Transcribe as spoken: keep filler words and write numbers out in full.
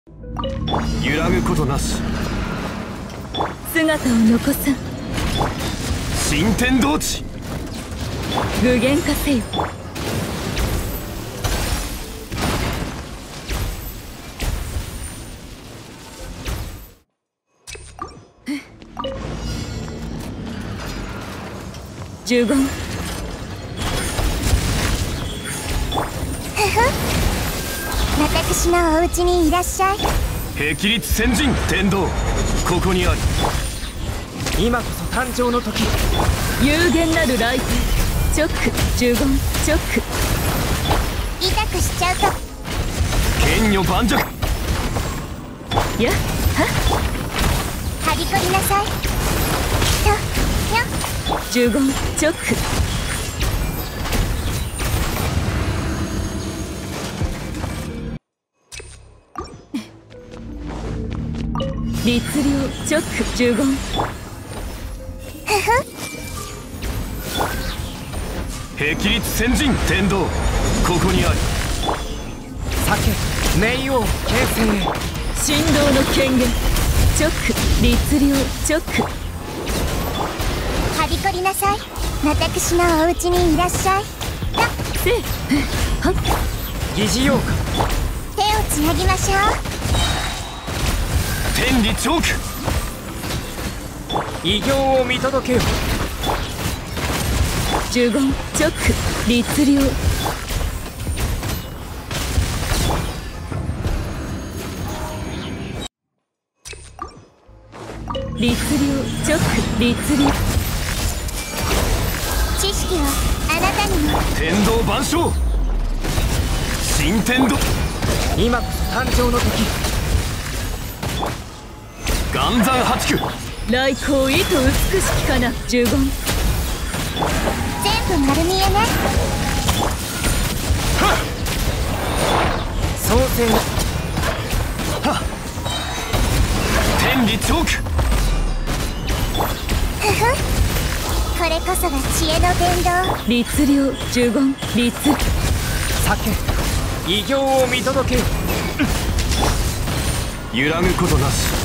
揺らぐことなし。 姿を残さん。 新天道地。 具現化せよ。呪言。 私のお家にいらっしゃい。 霹靂先人天道、ここにあり。 今こそ誕生の時。 有限なる来帝。チョック呪言チョック。 痛くしちゃうと。 剣女盤石。 やっははびこりなさい。とよっ。 呪言チョック。律令チョック呪言。 霹靂先人天道、ここにあり。 酒冥王形成へ。 神道の権限。チョック律令チョック。 はびこりなさい。私のお家にいらっしゃい。とせはっ。 疑似妖か。 手をつなぎましょう。 天理チョーク。 異形を見届けよ。 呪言チョック律令。律令チョック律令。 知識をあなたにも。 天道万象。新天道。 今こそ誕生の時。 岩山八九。 来光意図美しきかな。呪言。 全部丸見えね。 創世。 天理チョーク。 ふふこれこそが知恵の伝道。 律令呪言律。 酒異形を見届けよ。 揺らぐことなし。